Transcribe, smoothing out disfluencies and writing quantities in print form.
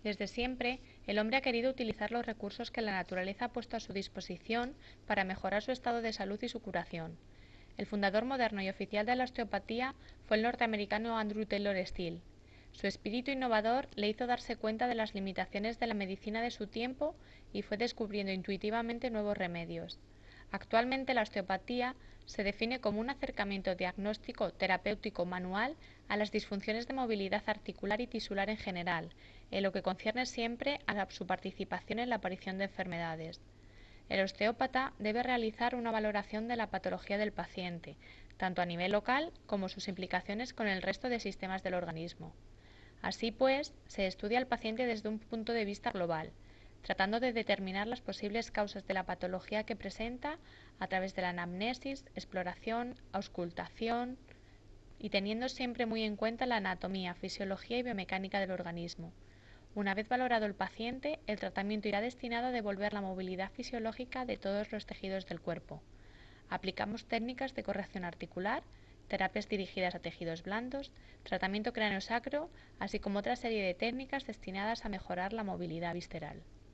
Desde siempre, el hombre ha querido utilizar los recursos que la naturaleza ha puesto a su disposición para mejorar su estado de salud y su curación. El fundador moderno y oficial de la osteopatía fue el norteamericano Andrew Taylor Still. Su espíritu innovador le hizo darse cuenta de las limitaciones de la medicina de su tiempo y fue descubriendo intuitivamente nuevos remedios. Actualmente la osteopatía se define como un acercamiento diagnóstico terapéutico manual a las disfunciones de movilidad articular y tisular en general, en lo que concierne siempre a su participación en la aparición de enfermedades. El osteópata debe realizar una valoración de la patología del paciente, tanto a nivel local como sus implicaciones con el resto de sistemas del organismo. Así pues, se estudia al paciente desde un punto de vista global, tratando de determinar las posibles causas de la patología que presenta a través de la anamnesis, exploración, auscultación y teniendo siempre muy en cuenta la anatomía, fisiología y biomecánica del organismo. Una vez valorado el paciente, el tratamiento irá destinado a devolver la movilidad fisiológica de todos los tejidos del cuerpo. Aplicamos técnicas de corrección articular, terapias dirigidas a tejidos blandos, tratamiento craneosacro, así como otra serie de técnicas destinadas a mejorar la movilidad visceral.